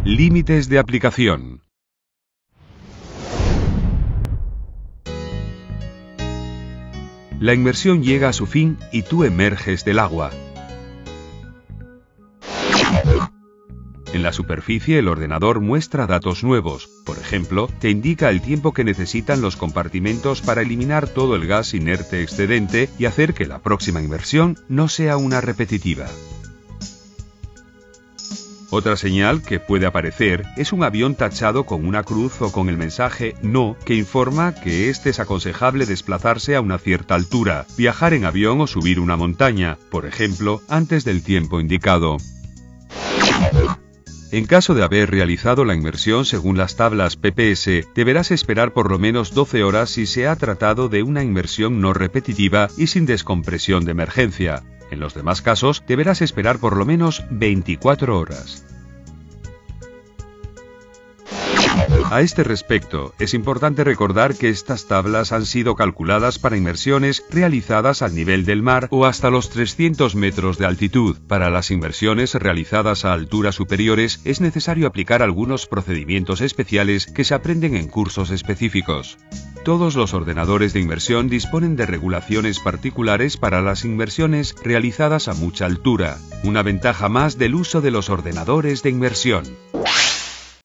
Límites de aplicación. La inmersión llega a su fin y tú emerges del agua. En la superficie el ordenador muestra datos nuevos. Por ejemplo, te indica el tiempo que necesitan los compartimentos para eliminar todo el gas inerte excedente y hacer que la próxima inmersión no sea una repetitiva. Otra señal que puede aparecer es un avión tachado con una cruz o con el mensaje "No", que informa que es aconsejable desplazarse a una cierta altura, viajar en avión o subir una montaña, por ejemplo, antes del tiempo indicado. En caso de haber realizado la inmersión según las tablas PPS, deberás esperar por lo menos 12 horas si se ha tratado de una inmersión no repetitiva y sin descompresión de emergencia. En los demás casos, deberás esperar por lo menos 24 horas. A este respecto, es importante recordar que estas tablas han sido calculadas para inmersiones realizadas al nivel del mar o hasta los 300 metros de altitud. Para las inmersiones realizadas a alturas superiores es necesario aplicar algunos procedimientos especiales que se aprenden en cursos específicos. Todos los ordenadores de inmersión disponen de regulaciones particulares para las inmersiones realizadas a mucha altura, una ventaja más del uso de los ordenadores de inmersión.